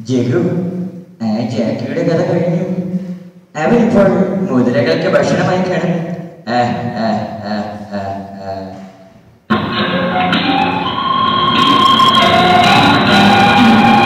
ജഗു, ജാക്കിയുടെ കഥ കഴിഞ്ഞു. അവനിപ്പോൾ മുതലകൾക്ക് ഭക്ഷണമായി കാണും.